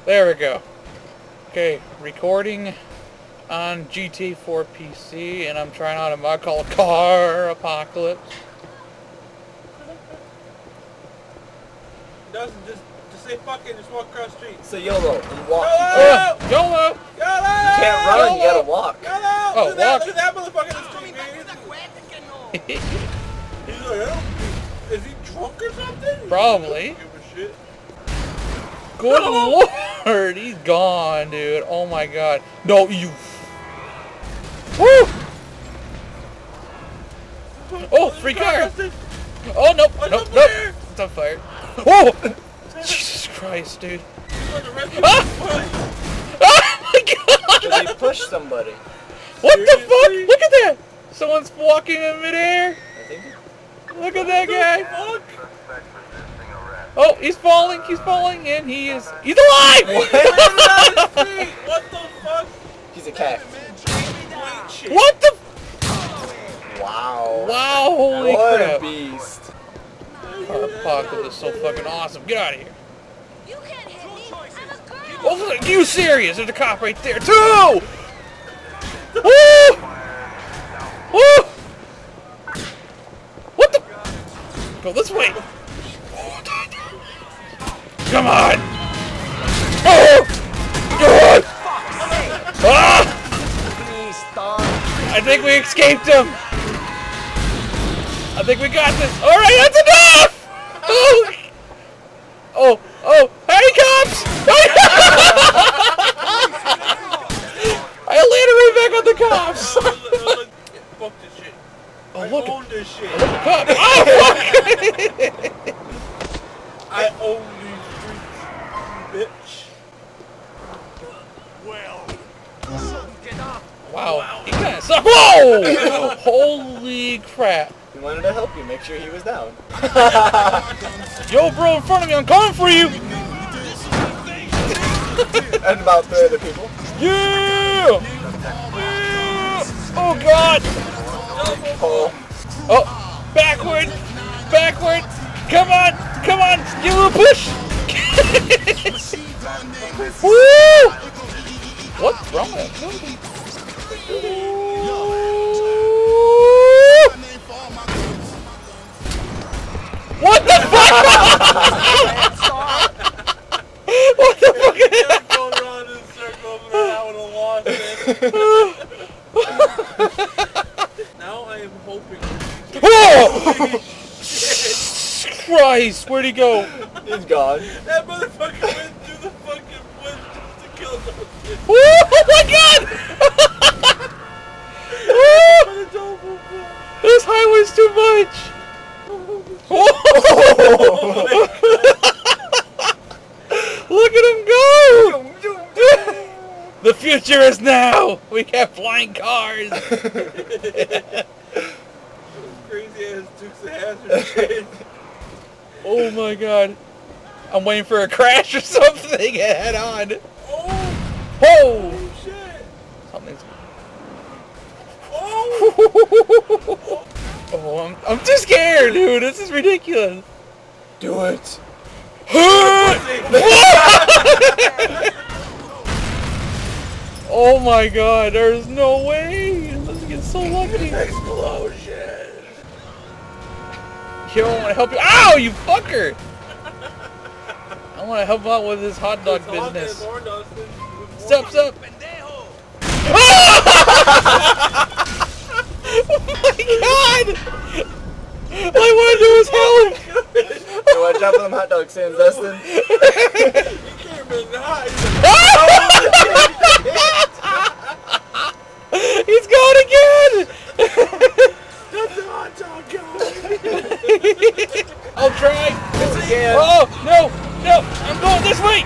There we go. Okay, recording on GT4 PC, and I'm trying out a mod called Car Apocalypse. Doesn't just say fucking, just walk across the street. Say YOLO and walk. YOLO! YOLO! You can't run, you gotta walk. YOLO! Oh, Look at walk. that motherfucker in the street, man. He's like, is he drunk or something? Probably. Give a shit. Good lord, he's gone, dude. Oh my god. No, you. Woo! Oh, free car! Oh, nope, nope, nope. It's on fire. Whoa! Jesus Christ, dude. Ah! Oh my god! Did he push somebody? What the fuck? Look at that! Someone's walking in midair. I think. Look at that guy. Oh, he's falling, and he's alive! What the fuck? He's a cat. What the? Wow. Wow, holy What crap. a beast. Car Apocalypse is so fucking awesome. Get out of here. You can't hit me. I'm a girl. Oh, look, you serious? There's a cop right there, too! Woo! Woo! What the? Go this way. Come on! Oh! God! Ah! Please stop. I think we escaped him. I think we got this. All right, that's enough. Oh! Oh! Oh! Hey, cops! I landed right back on the cops. Fuck this shit. Oh, I look! own this shit. Cop! Oh, fuck! I own these streets, bitch. Wow, he kind of sucked. Whoa! Holy crap! He wanted to help you, make sure he was down. Yo, bro, in front of me, I'm coming for you! And about 3 other people. Yeah! Yeah! Oh, God! Oh. Oh, backward! Backward! Come on! Come on! Give him a push! Woo! What's wrong with that? What the fuck? What the fuck? Going around in circles and I would have lost it. Now I am hoping. Oh! Christ, where'd he go? He's gone. That motherfucker went through the fucking woods just to kill those kids. Oh my god! Oh, this highway's too much! Oh. Look at him go! The future is now! We have flying cars! Crazy ass Dukes of Hazzard shit. Oh my god. I'm waiting for a crash or something head on. Oh! Oh! Shit! Something's... Oh! Oh, I'm too scared, dude. This is ridiculous. Do it. Oh my god, there's no way. Let's get so lucky. Explosion! Yo, I want to help you. Ow, you fucker! I want to help him out with his hot dog business. Stop, stop. Oh my god! All I want to do is help! You want to jump on them hot dog stands, Dustin? You can't be nice. He's gone again! That's the hot dog guy. I'll try. Yes, again. Oh, no, no, I'm going this way!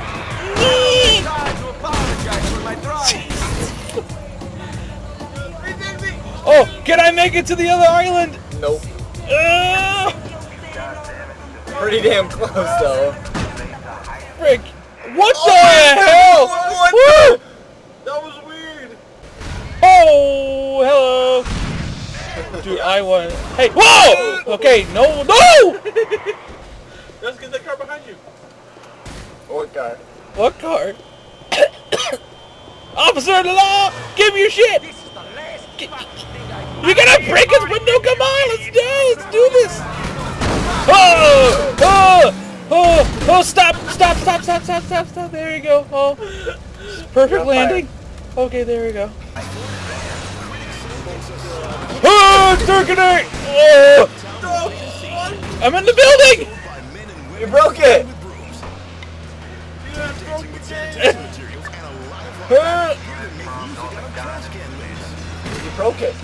Oh, can I make it to the other island? Nope. Uh, Pretty damn close, though. frick. What the hell? What Woo! That was weird. Oh, hello. Dude, I want... Hey, whoa! Okay, no, no! Let's get the car behind you. What car? What car? Officer of the law, give me your shit. You're gonna break his window. Come on, let's do this. Oh, oh, oh, oh! Stop! There you go. Oh, perfect landing. Okay, there we go. Oh, Turkinate! Oh! I'm in the building! You broke it! You broke it.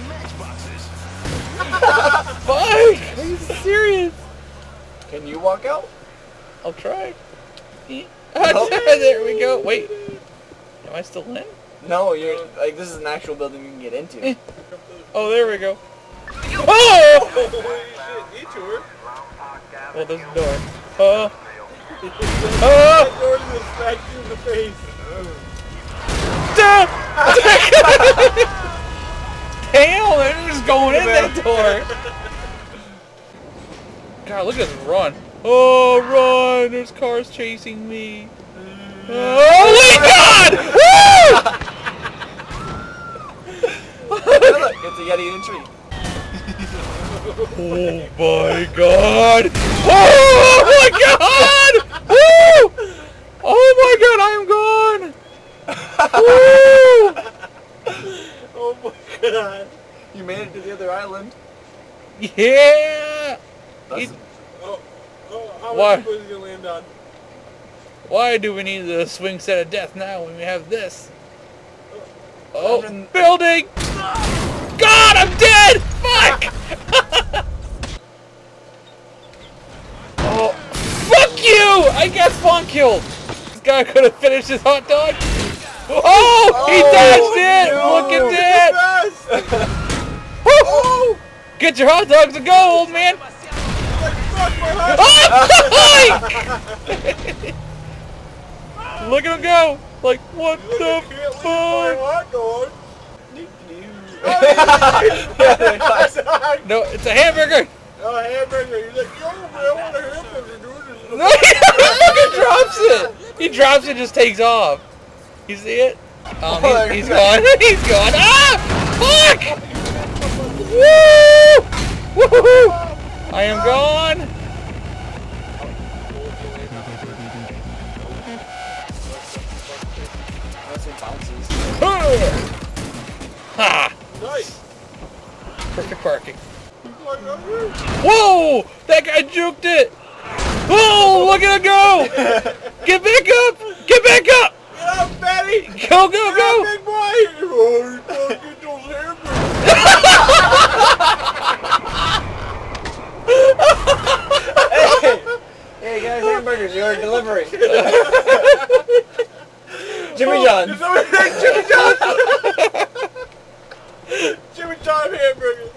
Fuck! Are you serious? Can you walk out? I'll try. There we go. Wait. Am I still in? No, you're like this is an actual building you can get into. Oh, there we go. Oh! Holy shit, detour. Well, there's a door. Oh. That door's gonna smack you in the face. Damn, they're just going in that door. God, look at this run. Oh, run! There's cars chasing me. Oh my God! Woo! Look, it's a Yeti entry. Oh my God! Oh my God! Woo! Oh my God! I am gone. Woo! Oh my god. You made it to the other island. Yeah. How Why? much was you gonna land on? Why do we need the swing set of death now when we have this? Oh, Imagine- building! God, I'm dead! Fuck! Oh, fuck you! I got spawn killed. This guy could have finished his hot dog. Oh, he dodged it! no. Look at that! Woo! Get your hot dogs and go, old man! Oh! Look at him go! Like, what the fuck? No, it's a hamburger! Oh, hamburger. You're like, yo, man, I want a hamburger, dude. No, he drops it! He drops it and just takes off. You see it? He's gone. He's gone. Ah! Fuck! Woo! Woohoo! I am gone! Ha! Nice. Perfect parking. Whoa! That guy juked it! Oh, look at him go! Get back up! Get back up! Get up, fatty! Go, go, go! Big boy! Oh, get those hamburgers. Hey guys, hamburgers, your delivery. Jimmy John's. Jimmy John's! Jimmy John hamburgers.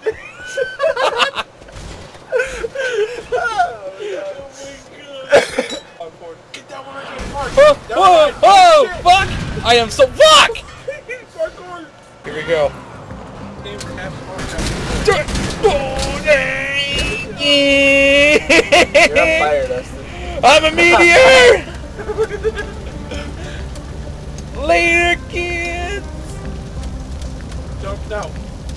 Get that one right there. Whoa! Whoa! Fuck! I am so fuck! Here we go. Oh, dang. You're on fire, Dustin. I'm a meteor! Later, kids! Jump now.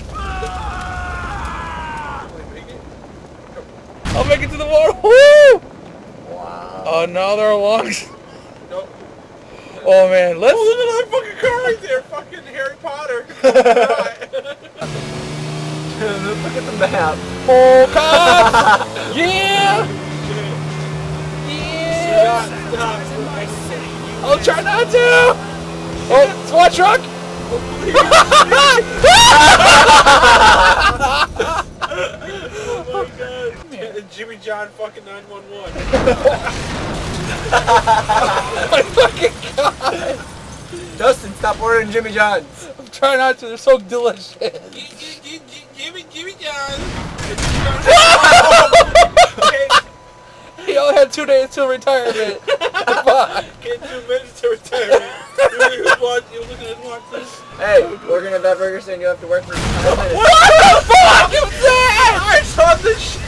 I'll make it to the water. Woo! Wow. Oh, no, there are lungs. Nope. Oh, man, let's... Oh, look at that fucking car right there. Fucking Harry Potter. Look at the map. Oh, cops! Yeah! Yeah! Stop. I'll try not to! Oh, SWAT truck! Oh my god. Jimmy John fucking 911. My fucking God! Dustin, stop ordering Jimmy John's. I'm trying not to, they're so delicious. Jimmy John. He only had 2 days till retirement. Fuck. Get 2 minutes to retirement. You're looking at watch this. Hey, working at that burger stand, you have to work for 5 minutes. What the fuck is that? I saw this shit.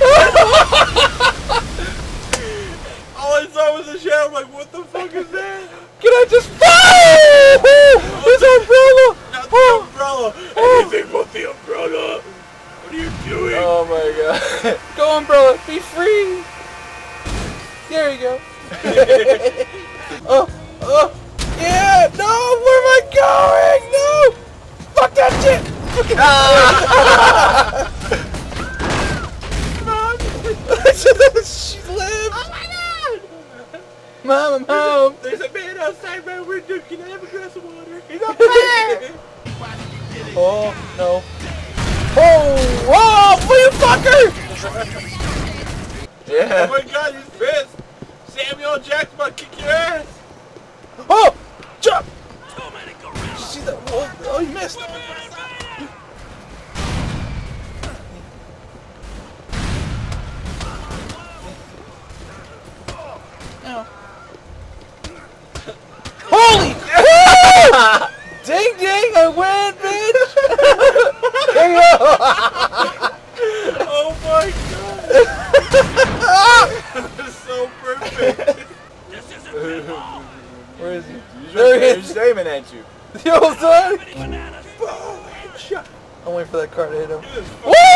All I saw was a shadow. I'm like, what the fuck is that? Can I There you go. Oh, yeah, no, where am I going? No, fuck that shit. Mom, she lives. Oh my god. Mom, I'm home. There's a man outside my window. Can I have a glass of water? He's up there! Oh, no. Oh, whoa, you fucker! Yeah. Oh my god, he's pissed. Samuel Jackson about to kick your ass. Oh, jump! Did you see that? Oh, you missed. No. Holy! Ding ding! I win, bitch! There you go! Oh my god. This is so perfect. Where is he? There There he He's is! aiming at you. Yo, son! Oh, headshot. I'm waiting for that car to hit him. This is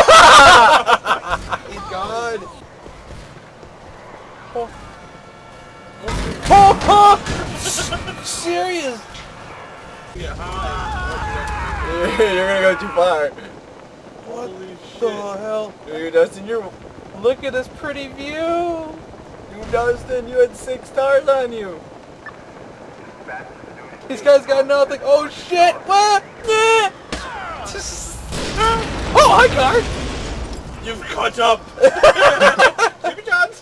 He's gone. Oh, serious? yeah, high. You're gonna go too far. What Holy the shit. hell? Dustin, Look at this pretty view. Dustin, you had 6 stars on you. These guys got nothing. Oh shit! What? Yeah. Oh, hi, car. You've caught up. Jimmy Johns.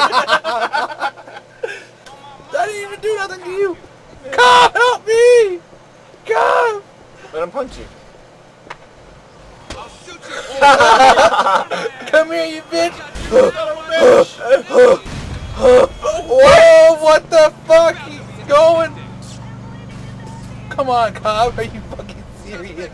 I didn't even do nothing to you. Come help me! Come! Let him punch you. Come here, you bitch! Son of a bitch. Whoa! What the fuck? He's going. Come on, Cobb. Are you fucking serious?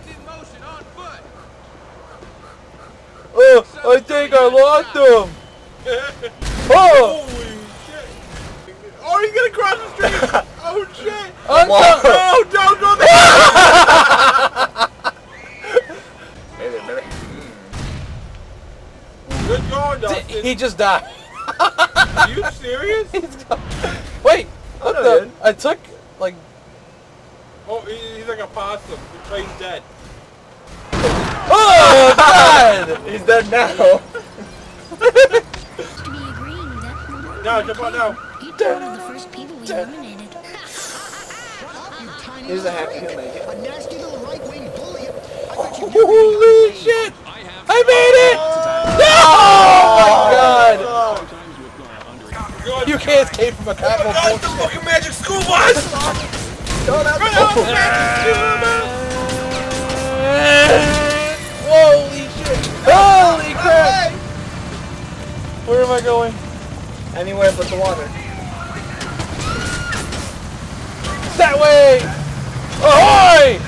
Oh, I think I lost him. Oh! Holy shit. Oh, he's gonna cross the street. Oh shit. I'm Whoa. not- No, don't go there. Hey there, baby. Good going, Dustin. He just died. Are you serious? He's gone. Wait, what no, the? dude. I took like. Oh, he's like a possum. He's dead. Oh God! He's dead now. To be agreeing with that. Now, jump on now. You'd be one of the first people we eliminated. He's a happy he'll make it. A nasty little right-wing bully. I bet you Holy shit! I made it! No! Oh my God! You can't escape from a cop. That's the fucking magic school bus! Holy shit! Holy crap! Where am I going? Anywhere but the water. That way! Ahoy!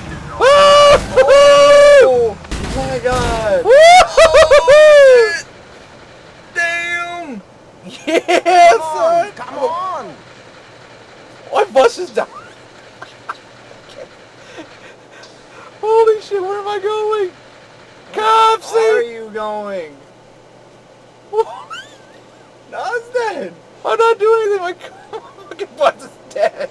Oh my god! Woo! Damn! Yeah, son! Come on! My bus is down. Holy shit, where am I going? Cops, Where are save you going? me! Dustin! I'm not doing anything. My fucking bus is dead.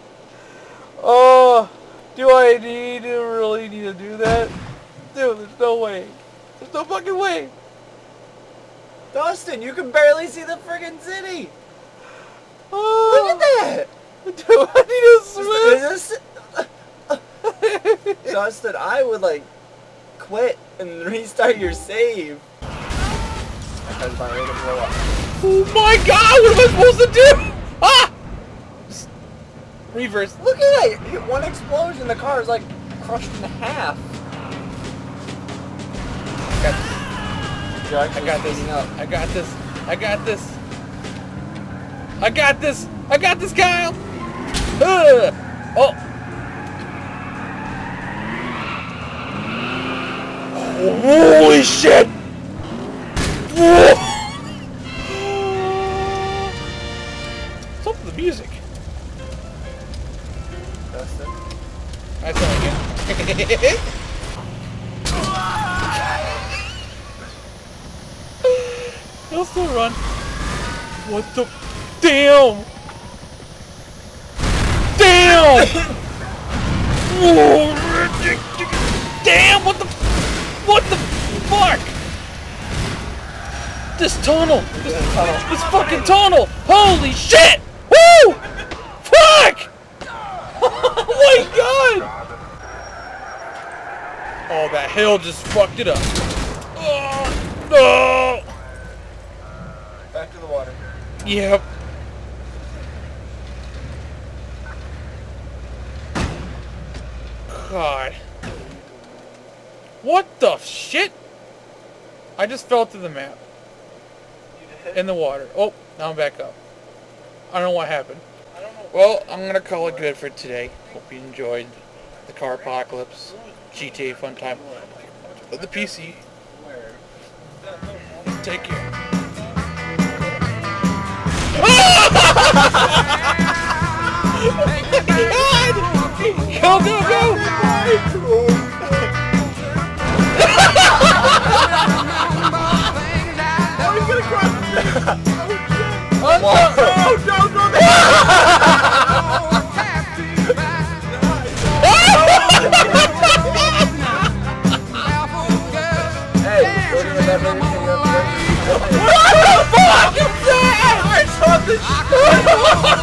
Oh, do I really need to do that? Dude, there's no way. There's no fucking way. Dustin, you can barely see the friggin' city! Oh, Look at that! do I need to swim? Dustin, I would like quit and restart your save. That car's about ready to blow up. Oh my God, what am I supposed to do? Ah! Just reverse. Look at that! You hit one explosion, the car is like crushed in half. You're I actually got this. speeding up. I got this. I got this. I got this. I got this, Kyle. Oh. Holy shit! Whoa. What's up with the music? Dustin. I saw it again. He'll still run. What the? Damn! Damn! Damn! What the fuck? This tunnel! This fucking tunnel! Holy shit! Woo! Fuck! Oh my god! Oh, that hill just fucked it up. Oh, no! Back to the water. Yep. God. What the shit? I just fell to the map. In the water. Oh, now I'm back up. I don't know what happened. Well, I'm gonna call it good for today. Hope you enjoyed the Car Apocalypse GTA Fun Time of the PC. Take care. Go, go, go! Hey, go to the everything up. What the fuck is that? I saw this shit!